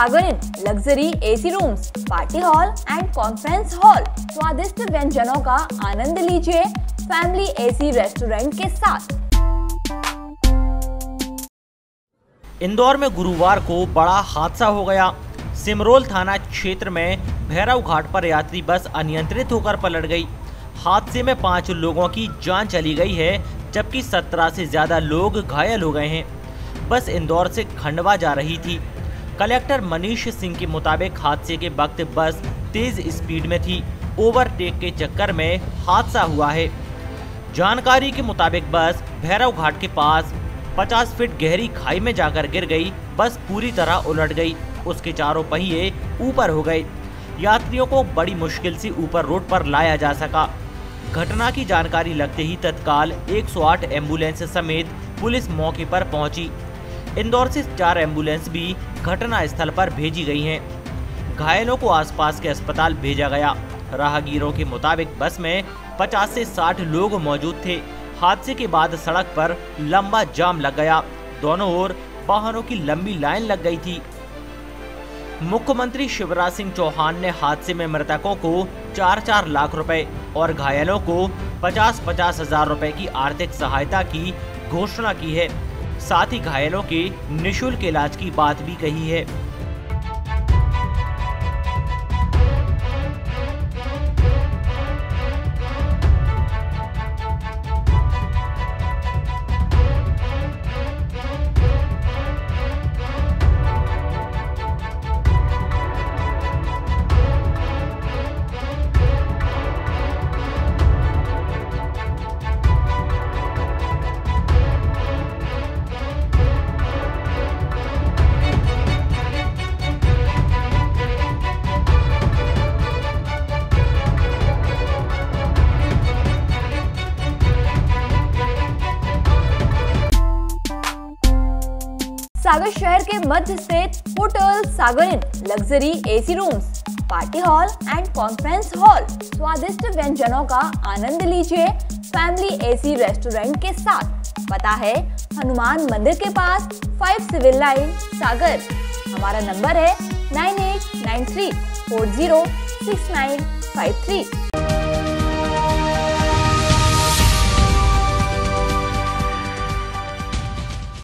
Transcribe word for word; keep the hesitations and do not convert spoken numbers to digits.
Sagar inn luxury AC rooms, party hall and conference hall. स्वादिष्ट व्यंजनों का आनंद लीजिए फैमिली एसी रेस्टोरेंट के साथ। इंदौर में गुरुवार को बड़ा हादसा हो गया। सिमरोल थाना क्षेत्र में भैरव घाट पर यात्री बस अनियंत्रित होकर पलट गई। हादसे में पाँच लोगों की जान चली गई है, जबकि सत्रह से ज्यादा लोग घायल हो गए हैं। बस इंदौर से खंडवा जा रही थी। कलेक्टर मनीष सिंह के मुताबिक हादसे के वक्त बस तेज स्पीड में थी। ओवरटेक के चक्कर में हादसा हुआ है। जानकारी के मुताबिक बस भैरव घाट के पास पचास फीट गहरी खाई में जाकर गिर गई। बस पूरी तरह उलट गई। उसके चारों पहिए ऊपर हो गए। यात्रियों को बड़ी मुश्किल से ऊपर रोड पर लाया जा सका। घटना की जानकारी लगते ही तत्काल एक सौ आठ एम्बुलेंस समेत पुलिस मौके पर पहुंची। इंदौर से चार एम्बुलेंस भी घटना स्थल पर भेजी गई हैं। घायलों को आसपास के अस्पताल भेजा गया। राहगीरों के मुताबिक बस में पचास से साठ लोग मौजूद थे। हादसे के बाद सड़क पर लंबा जाम लग गया। दोनों ओर वाहनों की लंबी लाइन लग गई थी। मुख्यमंत्री शिवराज सिंह चौहान ने हादसे में मृतकों को चार चार लाख रुपए और घायलों को पचास पचास हजार रुपए की आर्थिक सहायता की घोषणा की है। साथ ही घायलों के निःशुल्क इलाज की बात भी कही है। सागर शहर के मध्य स्थित hotel Sagar inn luxury AC rooms, party hall and conference hall. स्वादिष्ट व्यंजनों का आनंद लीजिए फैमिली एसी रेस्टोरेंट के साथ। पता है हनुमान मंदिर के पास, फाइव सिविल लाइन, सागर। हमारा नंबर है nine eight nine three four zero six nine five three.